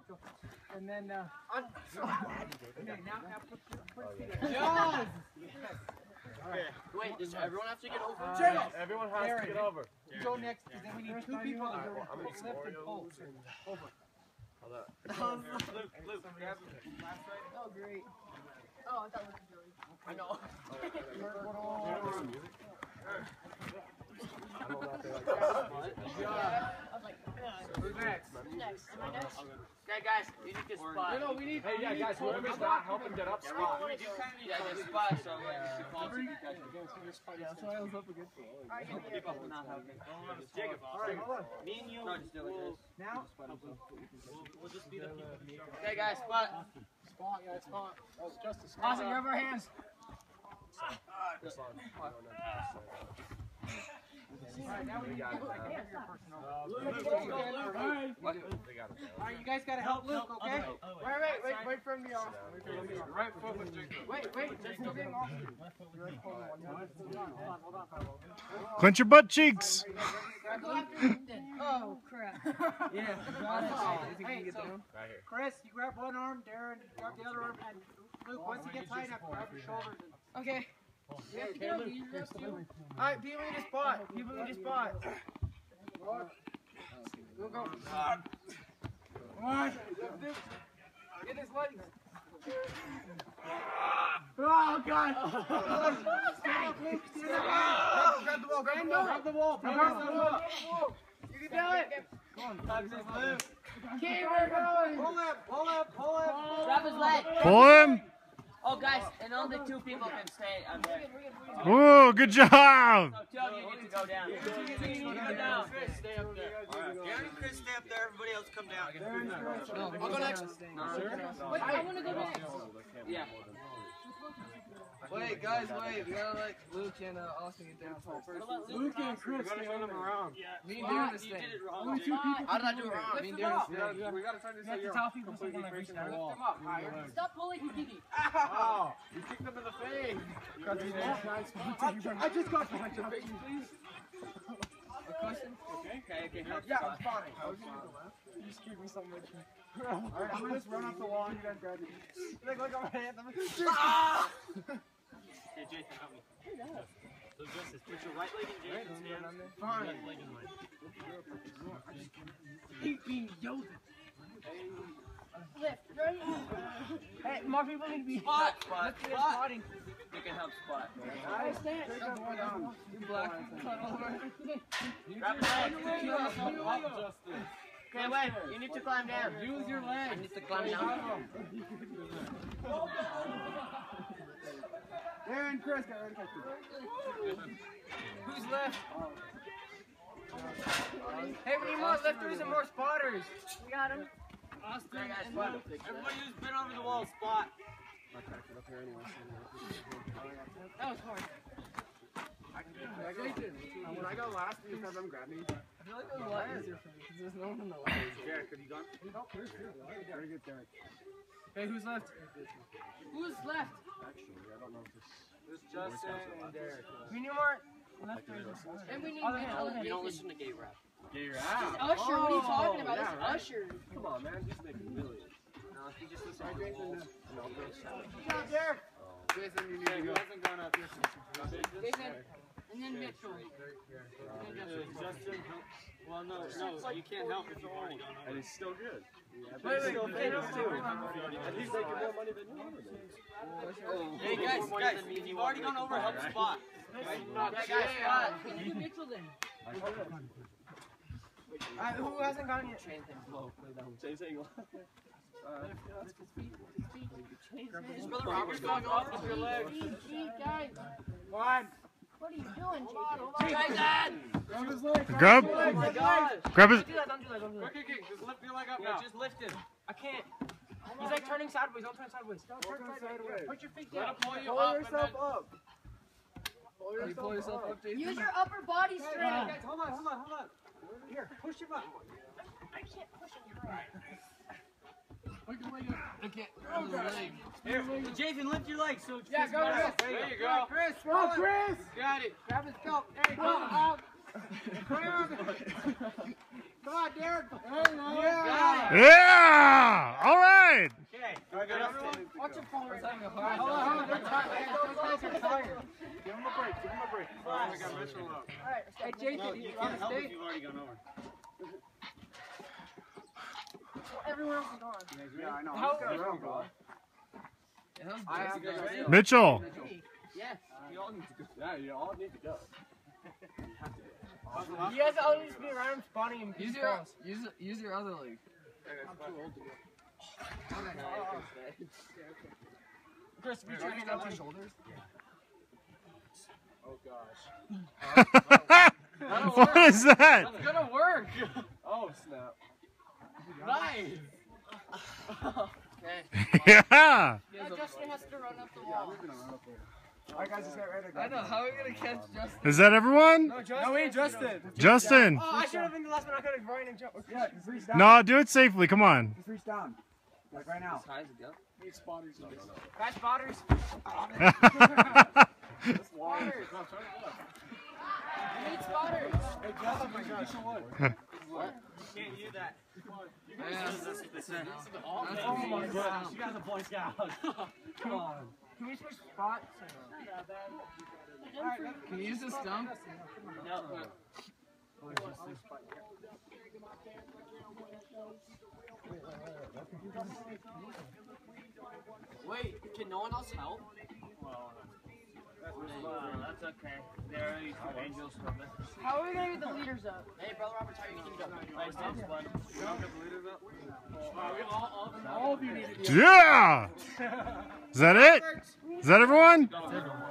go. And then, okay, now put it Yes! Okay. Wait, does everyone have to get over? Everyone has to get over. You go next, because then we need 2 people to lift and pull. Over. Luke, grab the last right. Oh, great. Oh, I thought it was Joey. I know. I was like, Who's next? who's next? Am I next? Okay, guys, you need to spot. No, we need. Hey, yeah, guys, whoever's not helping get up, spot. Yeah, just spot, so Yeah, that's why I was up against the wall. Alright, give me people not helping. Jacob, alright, hold on. Me and you. No, just do it like this. Now? We'll just be the people. Okay, guys, spot. Spot, yeah, spot. That was just a spot. Awesome, grab our hands. Alright, now we need to get like your personal. Alright, you guys gotta help Luke, okay? Wait for him to be off. Right foot with Jacob. Wait, they're still getting off. Hold on. Clench your butt cheeks. Oh, crap. Yeah. Hey, so, Chris, you grab one arm, Darren, you grab the other arm, and Luke, once he gets high enough, grab your shoulders. Okay. You have to get on these reps too. Alright, people need a spot. People need a spot. Go. Come on. Get his legs. Oh, God. Stand up, Luke. Stand up. Grab the wall. Grab the wall. You can do it. Come on. Okay, we're going. Pull up. Grab his leg. Pull him. Oh, guys, and only 2 people can stay on there. Oh, good job. So 2 of you need to go down. 2 of you need to go down. Chris, stay up there. Darren and Chris, stay up there. Everybody else come down. I'll go next. Wait, I want to go next. Yeah. Wait, guys, wait. We gotta let Luke and Austin get down first. Luke and Chris stay on them around. Me and Darren is staying. Only 2 people. How did I do it wrong? Me and Darren is staying. We gotta try to say you're completely facing the wall. Stop pulling, Kiki. Oh, you kicked him in the face. I just got behind your face, please. Okay. Yeah, I'm fine. You just gave me so much. Alright, I'm gonna just run off the wall and you guys grab it. Look on my hand. Hey, Jason, help me. So just put your right leg in Jason's hand. Fine. Left leg in mine. Keep being Yoda. Lift, right? Hey, more people need to be Spot. spotting. You can help spot. Guys, you black. Grab his leg. Okay, wait. You need to climb down. Use your legs. I need to climb down. Darren, Chris, got ready to catch you. Who's left? Hey, we need more lifters and more spotters. We got him. Austin and Spot. Luke. Everybody who's been over the wall, spot. That was hard. When I go last, you have them grab me. I feel like it was a lot easier for me because there's no one in the way. Jared, have you gone? Very good, Derek. Hey, who's left? Who's left? There's Justin and Derek. We need more lifters. And we need You don't listen to gay rap. Yeah, you're It's out. Usher. What are you talking about? yeah, It's right. Usher. Come on, man. He's making millions. No, if you just listen to the walls. Good job, Derek. Jason, you need to go. hasn't gone up. Jason. And then Mitchell. Justin, well, no, you can't help if you've already gone over. And he's still good. Wait, Still you famous can't too. help And he's making more money than you. Hey, guys, if you've already gone over, help spot. Not Okay, guys, spot. We can do Mitchell then. Who hasn't gone yet? James ain't Brother Robert's going off with your leg. Feet, guys. One. What are you doing, Jason? Jason! Grab his leg. Grab. Oh my gosh. Grab his. Don't do that. Okay, just lift your leg up Yeah, now. just lift him. I can't. He's like turning sideways. Don't turn sideways. Don't turn sideways. Put your feet Let down. him pull you up and then... up. Pull yourself up, Jason. Use your upper body strength. Guys, hold on. Here, push him up. I can't push him. You're right. I can't. Leg. Here, Jason, lift your legs. So Yeah, go, Chris. There you go. Chris, Chris. Got it. Grab his belt. There you go. Come on, Derek. Yeah. Yeah! All right! Okay. Watch your phone. It's having a hard Hold on, time. hold on. They're tired. Those guys are tired. Give him a break. Give him a break. Oh, we got Mitchell up. Alright, hey, Jason, you want to stay? You've already gone over. Well, everyone else is gone. Yeah, I know. How- Let's go, bro. Yeah, how's Jesse going? Mitchell. Yes. You all need to go. Yeah, you all need to go. You guys all need to be around spawning and Use your other leg. Chris, we Wait, trying reach to out go your shoulders. Oh, gosh. What is that? It's gonna work. Oh, snap. Nice. Yeah! Now Justin has to run up the wall. Alright, guys, just get ready to go. I know. How are we gonna catch Justin? Is that everyone? No, wait, Justin. Justin! Oh, I should have been the last one. I could have Ryan and jump. Yeah, just reach down. No, do it safely. Come on. Just reach down. Like right now. As high as it goes. Need spotters. Guys, spotters. Spotters. We need spotters. Hey, Justin, bring me some wood. Can't use that. Yeah. Oh my gosh, you guys are Boy Scouts. Come on. Can we switch spots? Can you use the stump? No. Wait, can no one else help? That's okay. They're already angels from it. How are we gonna get the leaders up? Hey, Brother Roberts, how are you gonna go? Nice dance, bud. You don't get the leaders up? All of you need to be. Yeah! Is that it? Is that everyone?